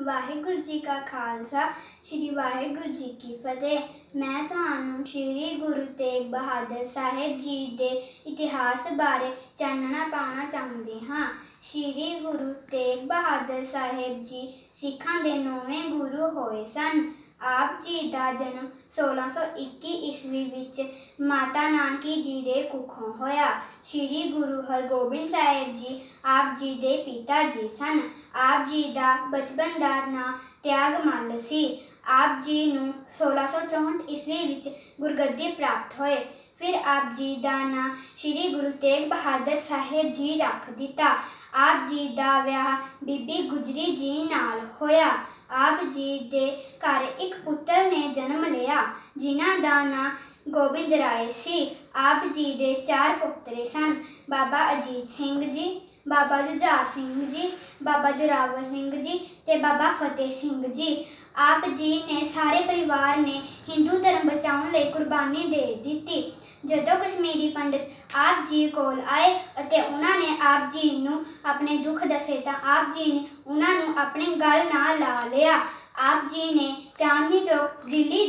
वाहिगुरू जी का खालसा श्री वाहिगुरू जी की फतेह। मैं तुहानू श्री गुरु तेग बहादुर साहिब जी के इतिहास बारे चानना पाना चाहते हाँ। श्री गुरु तेग बहादुर साहिब जी सिखां दे 9वें गुरु होए सन। आप जी का जन्म 1621 ईस्वी विच माता नानकी जी के कुखों होया। श्री गुरु हरगोबिंद साहिब जी आप जी के पिता जी सन। आप जी का बचपन का नाम त्यागमल सी। आप जी नूं 1664 ईस्वी विच गुरगद्दी प्राप्त होए। फिर आप जी का नाम श्री गुरु तेग बहादुर साहिब जी रख दिता। आप जी का विआह बीबी गुजरी जी नाल होया। आप जी दे घर एक पुत्र ने जन्म लिया जिन्हां दा नाम गोबिंद राय सी। आप जी दे 4 पुत्रे सन, बाबा अजीत सिंह जी, बाबा जुझार सिंह जी, बाबा जोरावर सिंह जी ते बाबा फतेह सिंह जी। आप जी ने सारे परिवार ने हिंदू धर्म बचाउण लई कुर्बानी दे दिती। जदों कश्मीरी पंडित आप जी कोल आए अते उन्हां ने आप जी नूं अपने दुख दसे तां आप जी ने उन्हां नूं अपने गल नाल ला लिया। आप जी ने चांदनी चौक दिल्ली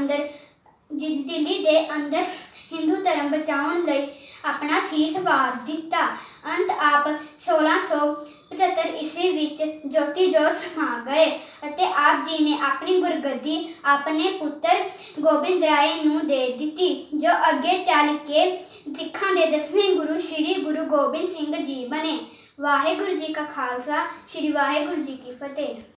दे अंदर हिंदू धर्म बचाउण लई अपना सीस वार दिता। अंत आप 1675 ईस्वी विच ज्योति जोत समा गए अते आप जी ने अपनी गुरगद्दी अपने पुत्र गोबिंद राय नूं दे दिती, जो अगे चल के सिखां दे 10वें गुरु श्री गुरु गोबिंद सिंह जी बने। वाहिगुरू जी का खालसा श्री वाहिगुरू जी की फतेह।